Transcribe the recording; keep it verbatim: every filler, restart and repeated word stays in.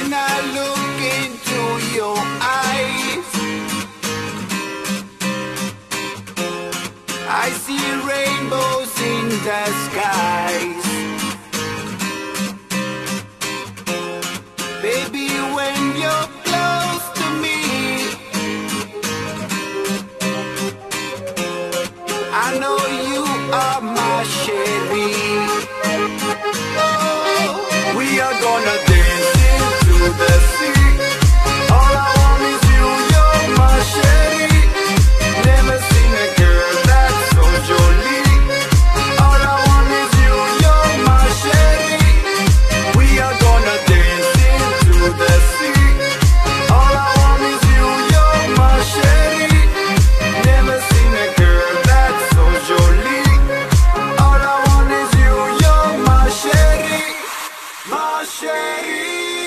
When I look into your eyes, I see rainbows in the skies. Baby, when you're close to me, I know you are my Cherie. Oh, we are gonna dance into the sea. All I want is you, you're my Cherie. Never seen a girl that's so jolie. All I want is you, you're my Cherie. We are gonna dance into the sea. All I want is you, you're my Cherie. Never seen a girl that's so jolie. All I want is you, you're my Cherie, my Cherie.